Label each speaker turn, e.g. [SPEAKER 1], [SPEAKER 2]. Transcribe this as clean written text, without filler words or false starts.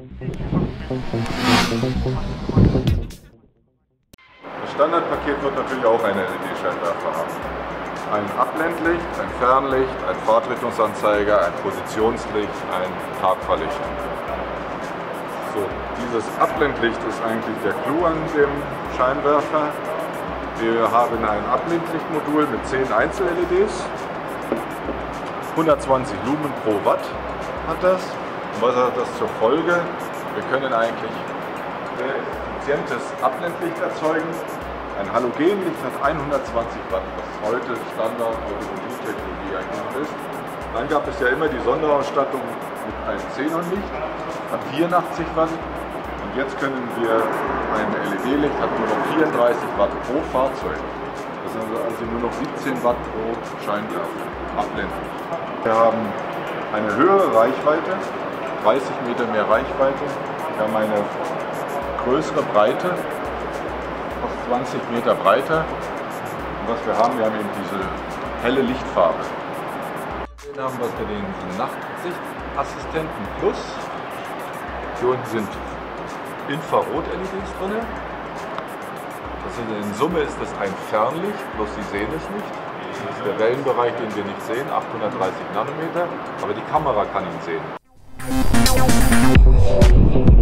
[SPEAKER 1] Das Standardpaket wird natürlich auch einen LED-Scheinwerfer haben. Ein Abblendlicht, ein Fernlicht, ein Fahrtrichtungsanzeiger, ein Positionslicht, ein Tagfahrlicht. So, dieses Abblendlicht ist eigentlich der Clou an dem Scheinwerfer. Wir haben ein Abblendlichtmodul mit 10 Einzel-LEDs. 120 Lumen pro Watt hat das. Und was hat das zur Folge? Wir können eigentlich sehr effizientes Abblendlicht erzeugen. Ein Halogenlicht hat 120 Watt, was heute Standard Automobiltechnologie eigentlich ist. Dann gab es ja immer die Sonderausstattung mit einem Xenonlicht, hat 84 Watt. Und jetzt können wir ein LED-Licht, hat nur noch 34 Watt pro Fahrzeug. Das sind also nur noch 17 Watt pro Scheinwerfer, Abblendlicht. Wir haben eine höhere Reichweite, 30 Meter mehr Reichweite. Wir haben eine größere Breite, fast 20 Meter breiter. Und was wir haben eben diese helle Lichtfarbe. Hier haben wir den Nachtsichtassistenten Plus. Hier unten sind Infrarot-LEDs drin. In Summe ist das ein Fernlicht, bloß Sie sehen es nicht. Das ist der Wellenbereich, den wir nicht sehen, 830 Nanometer, aber die Kamera kann ihn sehen.